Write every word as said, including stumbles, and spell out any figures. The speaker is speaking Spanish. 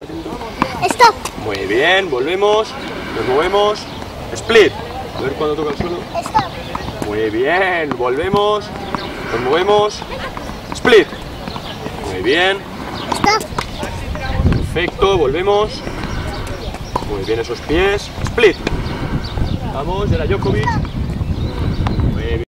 Stop. Muy bien, volvemos, nos movemos. Split. A ver cuando toca el suelo. Stop. Muy bien, volvemos, nos movemos. Split. Muy bien, Stop. perfecto, volvemos. Muy bien esos pies. Split. Vamos, era Djokovic.